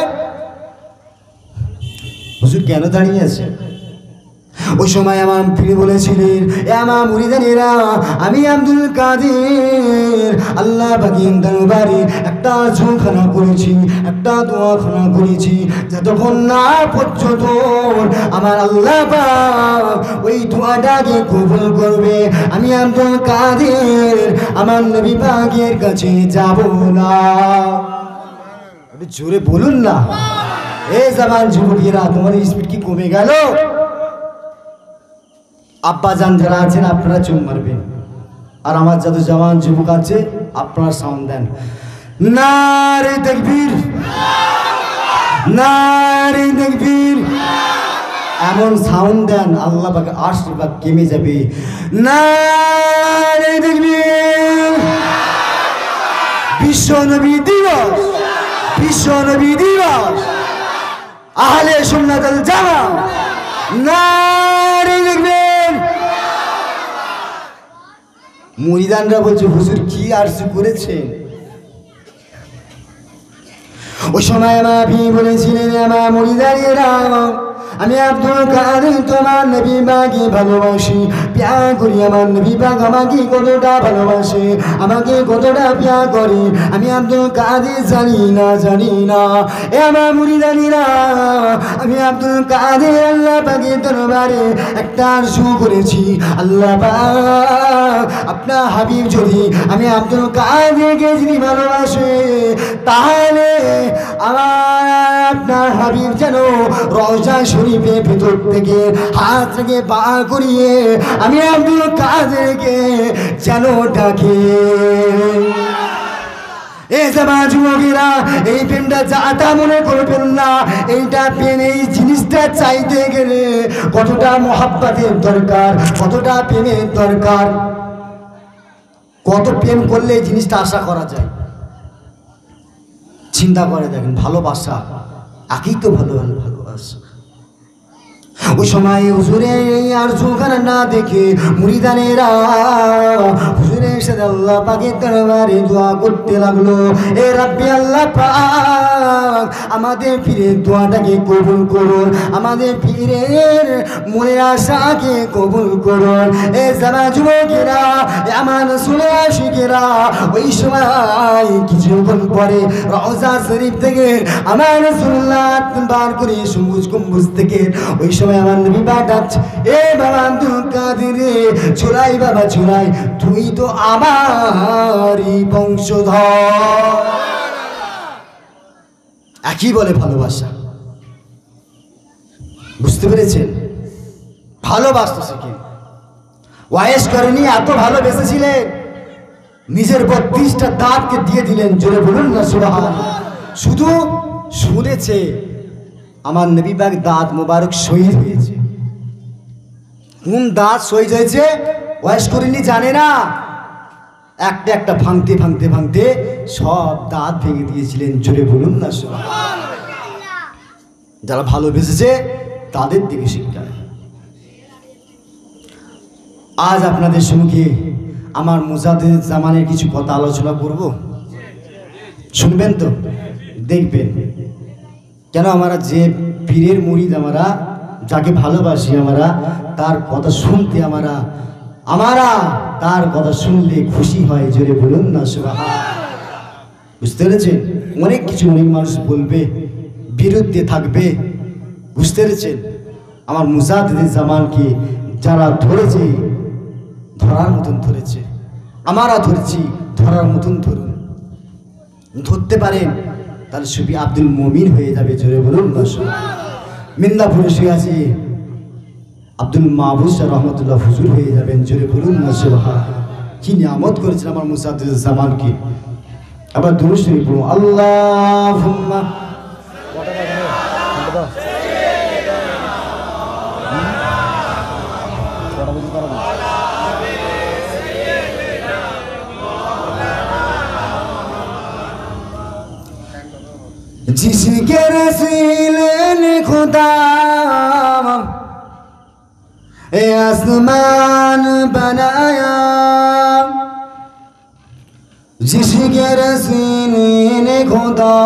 হুজুর কেন দাঁড়িয়ে আছেন? ওই সময় আমার পীর বলেছিলেন, এ আমার মুরিদানেরা, আমি আব্দুল কাদের আল্লাহ পাকের দরবারে একটা ঝুঁখানা করেছি, একটা দোয়াখানা করেছি, যতক্ষণ না পর্যন্ত আমার আল্লাহ পাক ওই দোয়াটাকে কবুল করবে, আমি আব্দুল কাদের আমার নবী পাকের কাছে যাব না। একটু জোরে বলুন না। এ জামান যুবকেরা, তোমার স্পিড কি কমে গেল? আব্বা জান যারা আছেন আপনারা চুম মারবেন, আর আমার যত জওয়ান যুবক আছে আপনারা সাউন্ড দেন, নারে তাকবীর, নারে তাকবীর। এমন সাউন্ড দেন আল্লাহ পাক আশীর্বাদ কেমে যাবে। নারে তাকবীর। বিশ্ব নবী দিবস, বিশ্ব নবী দিবস, আহলে সুন্নাত ওয়াল জামাত, নারে তাকবীর। মুরিদানরা বলছে, হুজুর কি আরজু করেছেন? ওই সময় আমার পীর বলেছিলেন, আমার মুরিদানেরা, আমি আব্দুল কাদের তোমার নবী পাককে ভালোবাসি, প্যার করি। আমার নবী পাক আমাকে কতটা ভালোবাসে, আমাকে কতটা প্যার করে, আমি আব্দুল কাদের জানি না, জানি না। এ আমার মুরিদানেরা, আমি আব্দুল কাদের আল্লাহ পাকের দরবারে একটা আরজু করেছি, আল্লাহ পাক আপনার হাবিব যদি আমি আব্দুল কাদেরকে যদি ভালোবাসে, তাহলে আমার আপনার হাবিব যেন রওজা শরীফের ভেতর থেকে হাত থেকে বার করিয়ে আমি আব্দুল কাদেরকে যেন ডাকে। এ জামা যুবকেরা, এই প্রেমটা যাতা মনে করবেন না। এইটা প্রেম, এই জিনিসটা চাইতে গেলে কতটা মহাব্বতের দরকার, কতটা প্রেমের দরকার, কত প্রেম করলে এই জিনিসটা আশা করা যায়। চিন্তা করে দেখেন, ভালোবাসা আগেই তো ভালো ভালো ভালোবাসা। ওই সময় হুজুরের এই আরজুখানা না দেখে মুরিদানেরা হুজুরের সাথে আল্লাহ পাকের দরবারে দোয়া করতে লাগলো, এ রাব্বি আল্লাহ পাক আমাদের পীরের দোয়াটাকে কবুল করুন, আমাদের পীরের মনের আশাকে কবুল করুন। এ জামা যুবকেরা, আমার রাসূলের আশিকেরা, ওই সময় কিছুক্ষণ পরে রওজা শরীফ থেকে আমার রাসূলুল্লাহ বার করে সবুজ গম্বুজ থেকে ওই সময় আমার নবী ডাকছে, এ বাবা আব্দুল কাদের, চুলাই বাবা চুলাই, তুই তো আমারই বংশধর। একই বলে ভালোবাসা। বুঝতে পেরেছেন? ভালোবাসতে শিখে ওয়াইস করেনি, এত ভালোবেসেছিলেন নিজের বত্রিশটা দাঁতকে দিয়ে দিলেন। জোরে বলুন না সুবহানাল্লাহ। শুধু শুনেছে আমার নবী পাক দাঁত মোবারক শহীদ হয়েছে। কোন দাঁত শহীদ হয়েছে ওয়াইস করেনি জানে না। একটা একটা ভাঙতে ভাঙতে ভাঙতে সব দাঁত ভেঙে দিয়েছিলেন। জোরে বলুন না সুবহানাল্লাহ। যারা ভালোবেসেছে তাদের দিকে শিক্ষা। আজ আপনাদের সঙ্গে আমার মুজাদ্দিদ জামানের কিছু কথা আলোচনা করব, শুনবেন তো, দেখবেন। কেন আমরা যে পীরের মুরিদ, আমরা যাকে ভালোবাসি, আমরা তার কথা শুনতে আমরা আমরা তার কথা শুনলে খুশি হয়। জোরে বলুন না সুবহানাল্লাহ। বুঝতে পেরেছেন? অনেক কিছু অনেক মানুষ বলবে, বিরুদ্ধে থাকবে। বুঝতে পেরেছেন? আমার মুজাদ্দিদ জামানকে যারা ধরেছে, ধরার মতন ধরেছে, আমরা ধরেছি, ধরার মতন ধরুন। ধরতে পারেন তাহলে সুফি আব্দুল মুমিন হয়ে যাবে। জোরে বলুন না সুবহানাল্লাহ। মিন্দাপুরে শুয়ে আছে আব্দুল মাহবুব রহমতুল্লাহ হুজুর হয়ে যাবেন। জোরে বলুন না সুবহানাল্লাহ। কি নিয়ামত করেছেন আমার মুজাদ্দিদ জামানকে। আবার দুরূদ শরীফ পড়ুন, আল্লাহুম্মা जिसके रसीले ने खुदा ए आसमान बनाया, जिसके रसीले ने खुदा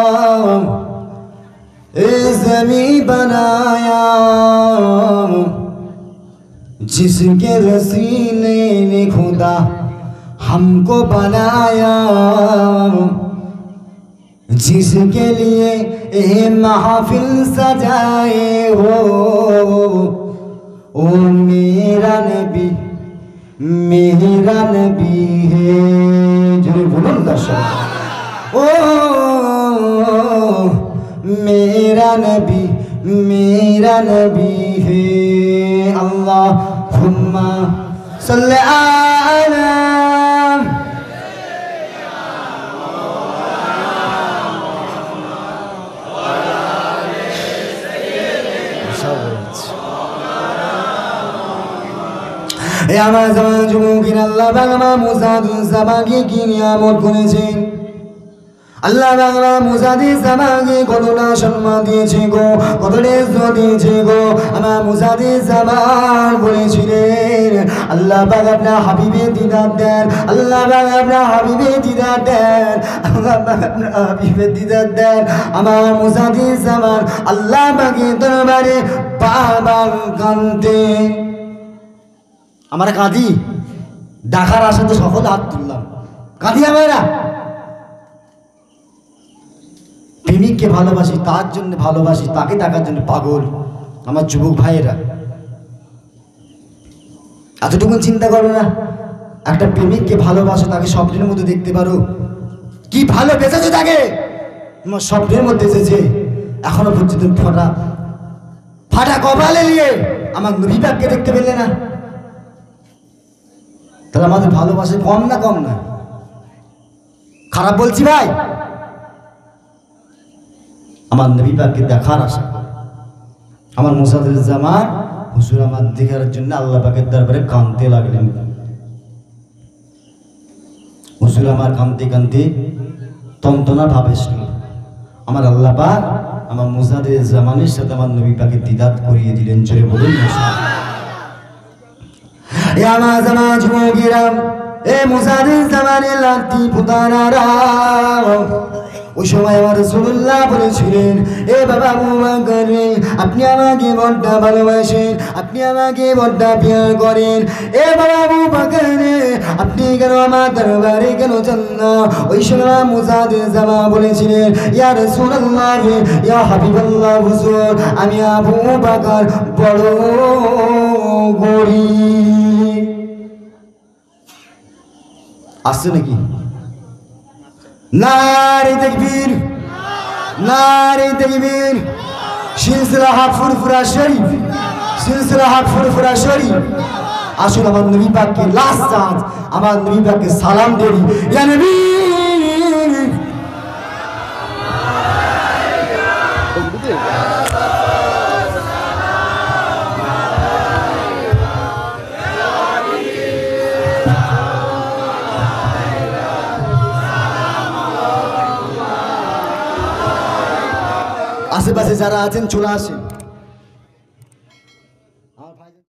ए ज़मीं बनाया, जिसके रसीले ने खुदा हमको बनाया, जिसके लिए ये महफिल सजाए हो, ओ मेरा नबी मेरा नबी है। जो बोलो ना ओ मेरा नबी मेरा नबी है। अल्लाहुम्मा सल्ली अला আমার জামান যুবকের আল্লাহ বাংলা মুজাদ্দিদ জামানকে কি নিয়ামত করেছেন। আল্লাহ বাংলা মুজাদ্দিদ জামানকে কতটা সম্মান দিয়েছে গো, কতটা ইজ্জত দিয়েছে গো। আমার মুজাদ্দিদ জামান বলেছিলেন, আল্লাহ পাক আপনার হাবিবের দিদার দেন, আল্লাহ পাক আপনার হাবিবের দিদার দেন, আল্লাহ পাক আপনার হাবিবের দিদার দেন। আমার মুজাদ্দিদ জামান আল্লাহ পাকের দরবারে বারবার কাঁদতেন। আমরা কাঁদি, ডাকার আশাতে সকলে হাত তুললাম, কাঁদি আমরা। প্রেমিককে ভালোবাসি, তার জন্য ভালোবাসি, তাকে ডাকার জন্য পাগল। আমার যুবক ভাইয়েরা এতটুকু চিন্তা করো না, একটা প্রেমিককে ভালোবাসো, তাকে স্বপ্নের মধ্যে দেখতে পারো। কি ভালো বেঁচেছে তাকে, তোমার স্বপ্নের মধ্যে এসেছে। এখনো পর্যন্ত ফাটা ফাটা কপালে নিয়ে আমার নবী পাককে দেখতে পেলে না, তাহলে আমাদের ভালোবাসে কম না কম না? খারাপ বলছি ভাই? আমার নবী পাককে দেখার আশা। আমার মুজাদ্দিদ জামান হুজুর আমার দেখার জন্য আল্লাহ পাকের দরবারে কাঁদতে লাগলেন। হুজুর আমার কাঁদতে কাঁদতে তন্তনা ভাবে ছিল। আমার আল্লাহ পাক আমার মুজাদ্দিদ জামানের সাথে আমার নবী পাকের দিদার করিয়ে দিলেন। জোরে বলুন আমার জামান যুবকেরা, এ মুজাদ্দিদ জামানের লাঠি ফুটানারা ওই সময় আমার রাসূলুল্লাহ বলেছিলেন, এ বাবা আবু বকর রে, আপনি আমাকে বড্ড ভালোবাসেন, আপনি আমাকে বড্ড প্যার করেন। এ বাবা আবু বকর রে, আপনি কেন আমার দরবারে কেন যান না? ওই সময় মুজাহিদ জামা বলেছিলেন, ইয়া রাসূলুল্লাহ রে, ইয়া হাবিবাল্লাহ হুজুর, আমি আবু বকর বড় গরীব। আসছে নাকি? নারে তাকবীর, নারে তাকবীর। সিলসিলা হক ফুরফুরা শরীফ, সিলসিলা হক ফুরফুরা শরীফ। আসুন আমার নবী পাককে লাস্ট চান্স, আমার নবী পাককে সালাম দেই। ইয়া নবী আশেপাশে যারা আছেন চলে আসেন।